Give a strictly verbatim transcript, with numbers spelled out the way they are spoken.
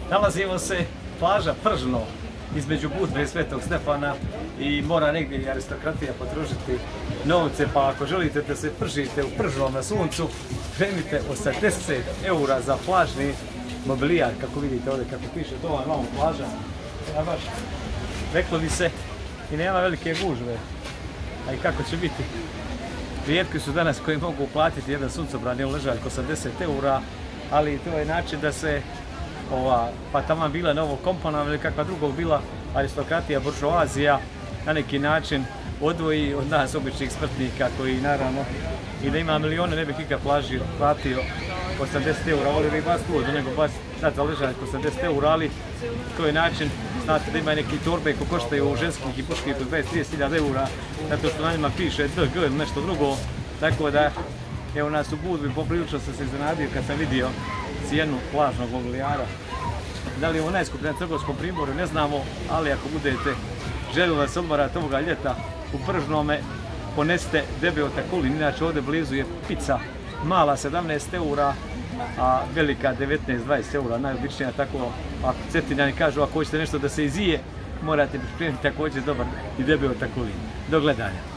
Nalazimo se plaža Pržno između Budve i Svetog Stefana i mora negdje i aristokratija potrošiti novce, pa ako želite da se pržite u Pržnom na suncu, krenite osamdeset eura za plažni mobilijar, kako vidite ovdje kako piše, to vam malo plaža. Ja baš, reklo bi se, i nema velike gužve, a i kako će biti. Rijetki su danas koji mogu platiti jedan suncobran ili ležaljko osamdeset eura, ali to je način da se ova, pa tamo bila novo kompona ili kakva drugog bila aristokratija, buržoazija, na neki način odvoji od nas običnih smrtnika koji naravno i da ima milijone ne bih ikad plažio, platio osamdeset eura, volio bih vas tu, do nego vas dati za ležaljko osamdeset eura, ali to je način, znate da ima neki torbe koji koštaju ženskih i puških po dvadeset do trideset hiljada eura, zato što na njima piše D G ili nešto drugo, tako da evo nas u Budvi, poprilično sam se iznenadio kad sam vidio cijenu plažnog mobilijara. Da li je ovo najskuplje na Trgovskom primorju, ne znamo, ali ako budete željeli da se odmarate ovoga ljeta u Pržnome, ponesite debeo takulin, inače ovdje blizu je pizza mala sedamnaest eura, a velika devetnaest do dvadeset eura, najobičnija, tako ako Cetinjani kažu ako hoćete nešto da se izije, morate pripremiti također dobar i debeo takulin. Do gledanja.